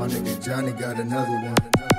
My nigga Johnny got another one.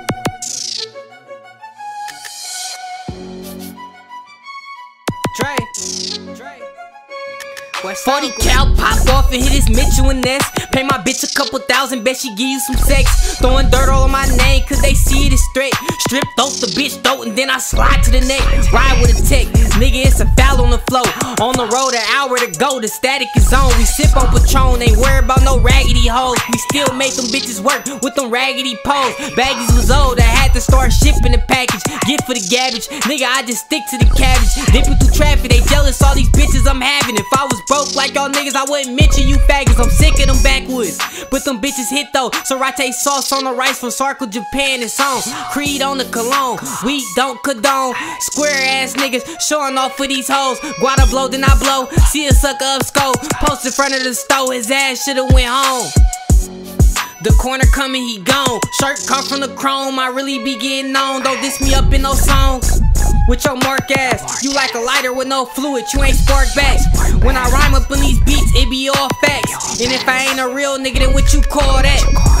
40 cal pop off and hit his Mitchell and Ness. Pay my bitch a couple thousand, bet she give you some sex. Throwing dirt all on my name, cause they see it as straight. Strip throat the bitch throat and then I slide to the neck. Ride with a tech, nigga it's a foul on the flow. On the road an hour to go, the static is on. We sip on Patron, ain't worried about no raggedy hoes. We still make them bitches work with them raggedy poles. Baggies was old, I had to start shipping the package. Get for the garbage, nigga I just stick to the cabbage. Dipping through traffic, they jealous all these bitches I'm having. If I was broke like y'all niggas, I wouldn't mention you faggots. I'm sick of them backwoods, but them bitches hit though. Sriracha sauce on the rice from Sarko, Japan, it's on. Creed on the cologne, we don't condone. Square ass niggas showing off for these hoes. Guada blow, then I blow. See a sucker up skull, post in front of the stove. His ass should've went home. The corner coming, he gone. Shirt come from the chrome, I really be getting on. Don't diss me up in no songs with your mark ass. You like a lighter with no fluid, you ain't spark back. When I rhyme up in these beats, it be all facts. And if I ain't a real nigga, then what you call that?